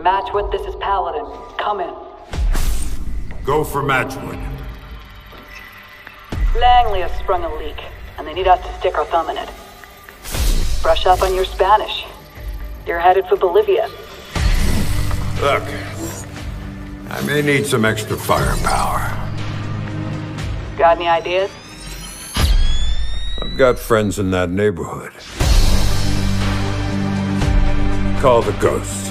Matchwood, this is Paladin. Come in. Go for Matchwood. Langley has sprung a leak, and they need us to stick our thumb in it. Brush up on your Spanish. You're headed for Bolivia. Look, I may need some extra firepower. Got any ideas? I've got friends in that neighborhood. Call the Ghost.